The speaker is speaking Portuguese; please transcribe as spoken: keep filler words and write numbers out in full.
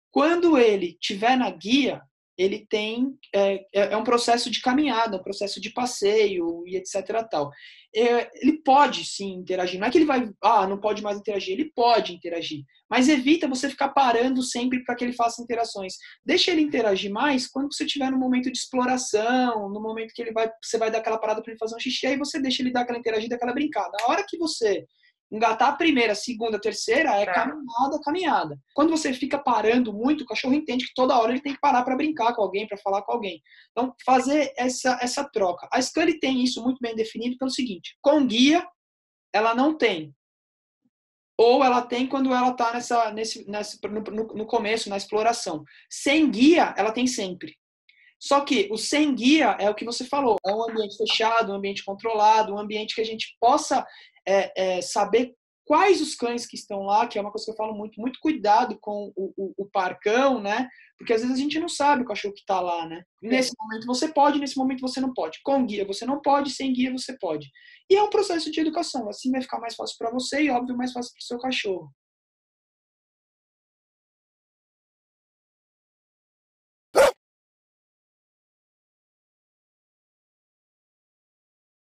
Quando ele estiver na guia, ele tem é, é um processo de caminhada, um processo de passeio e etc tal. É, ele pode sim interagir, não é que ele vai, ah, não pode mais interagir, ele pode interagir, mas evita você ficar parando sempre para que ele faça interações. Deixa ele interagir mais quando você estiver no momento de exploração, no momento que ele vai, você vai dar aquela parada para ele fazer um xixi, aí você deixa ele dar aquela interagida, aquela brincada. A hora que você engatar a primeira, a segunda, a terceira, é Tá. caminhada, caminhada. Quando você fica parando muito, o cachorro entende que toda hora ele tem que parar para brincar com alguém, para falar com alguém. Então, fazer essa, essa troca. A Scully tem isso muito bem definido pelo seguinte: com guia, ela não tem. Ou ela tem quando ela está nessa, nesse, nesse, no, no, no começo, na exploração. Sem guia, ela tem sempre. Só que o sem guia é o que você falou, é um ambiente fechado, um ambiente controlado, um ambiente que a gente possa é, é, saber quais os cães que estão lá, que é uma coisa que eu falo muito, muito cuidado com o, o, o parcão, né? Porque às vezes a gente não sabe o cachorro que está lá, né? Nesse Sim. momento você pode, nesse momento você não pode. Com guia você não pode, sem guia você pode. E é um processo de educação, assim vai ficar mais fácil para você e, óbvio, mais fácil para o seu cachorro.